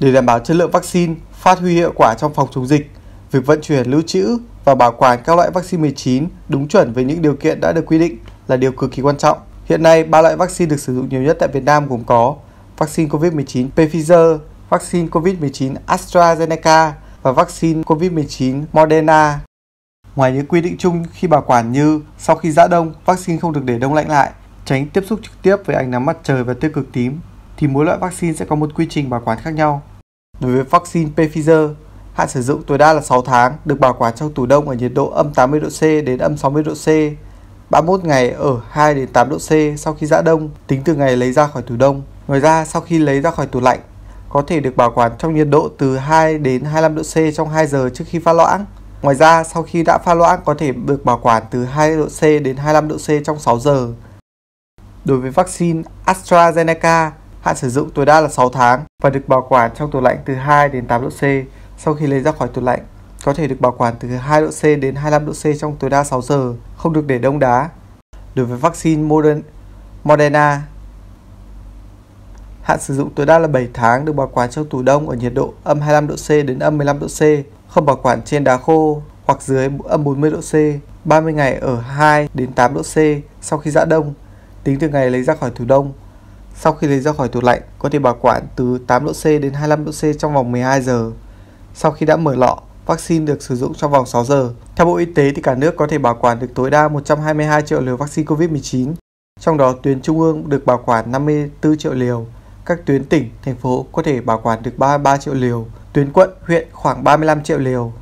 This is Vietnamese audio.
Để đảm bảo chất lượng vaccine, phát huy hiệu quả trong phòng chống dịch, việc vận chuyển, lưu trữ và bảo quản các loại vaccine 19 đúng chuẩn với những điều kiện đã được quy định là điều cực kỳ quan trọng. Hiện nay, 3 loại vaccine được sử dụng nhiều nhất tại Việt Nam gồm có vaccine COVID-19 Pfizer, vaccine COVID-19 AstraZeneca và vaccine COVID-19 Moderna. Ngoài những quy định chung khi bảo quản như sau khi giã đông, vaccine không được để đông lạnh lại, tránh tiếp xúc trực tiếp với ánh nắng mặt trời và tia cực tím, thì mỗi loại vaccine sẽ có một quy trình bảo quản khác nhau. Đối với vaccine Pfizer, hạn sử dụng tối đa là 6 tháng, được bảo quản trong tủ đông ở nhiệt độ âm 80 độ C đến âm 60 độ C, 31 ngày ở 2 đến 8 độ C sau khi giã đông, tính từ ngày lấy ra khỏi tủ đông. Ngoài ra, sau khi lấy ra khỏi tủ lạnh, có thể được bảo quản trong nhiệt độ từ 2 đến 25 độ C trong 2 giờ trước khi pha loãng. Ngoài ra, sau khi đã pha loãng có thể được bảo quản từ 2 độ C đến 25 độ C trong 6 giờ. Đối với vaccine AstraZeneca, hạn sử dụng tối đa là 6 tháng và được bảo quản trong tủ lạnh từ 2 đến 8 độ C sau khi lấy ra khỏi tủ lạnh. Có thể được bảo quản từ 2 độ C đến 25 độ C trong tối đa 6 giờ, không được để đông đá. Đối với vaccine Moderna, hạn sử dụng tối đa là 7 tháng, được bảo quản trong tủ đông ở nhiệt độ âm 25 độ C đến âm 15 độ C, không bảo quản trên đá khô hoặc dưới âm 40 độ C, 30 ngày ở 2 đến 8 độ C sau khi giã đông, tính từ ngày lấy ra khỏi tủ đông. Sau khi lấy ra khỏi tủ lạnh, có thể bảo quản từ 8 độ C đến 25 độ C trong vòng 12 giờ. Sau khi đã mở lọ, vaccine được sử dụng trong vòng 6 giờ. Theo Bộ Y tế thì cả nước có thể bảo quản được tối đa 122 triệu liều vaccine COVID-19, trong đó tuyến trung ương được bảo quản 54 triệu liều. Các tuyến tỉnh, thành phố có thể bảo quản được 33 triệu liều, tuyến quận, huyện khoảng 35 triệu liều.